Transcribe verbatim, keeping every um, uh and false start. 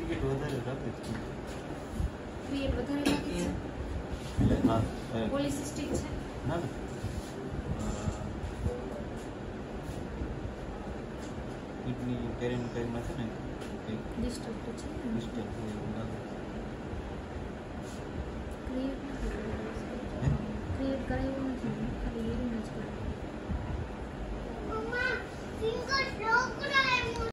Cricket વધારે રાખે છે. ક્રિએટ વધારે લાગે છે. એટલે હા પોલિસિસ્ટિક છે. ના ના કિડની પેરેન પેરેનમાં છે ને કંઈક ડિસ્ટર્બ તો છે ને. ડિસ્ટર્બ હોય એવું લાગે. ક્રિએટ ક્રિએટ કરાયું